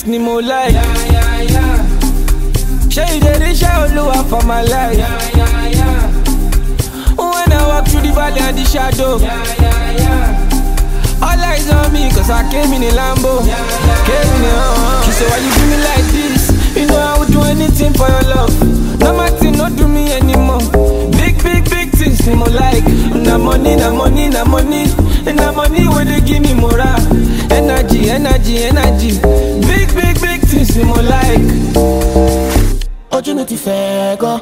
ni mo like. Show you the show Oluwa for my life. When I walk through the valley of the shadow, all eyes on me, cause I came in a Lambo. She said, why you do me like this? You know I would do anything for your love. No matter, not do me anymore. Big things, ni mo like. Na money, na money, na money. And the money where they give me morale. Energy. Big things, ni mo like. Opportunity fair go.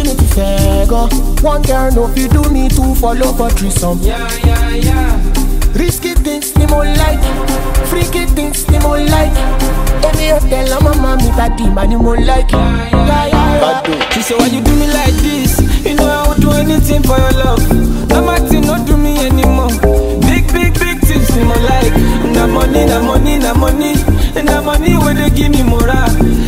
One girl no fi do me to follow for threesome. Risky things ni mo like, freaky things ni mo like. Every hotel I'm a mommy daddy man you mo like. She said why you do me like this? You know I would do anything for your love. No matter, not do me anymore. Big things ni mo like. Na money. And the money where they give me morale.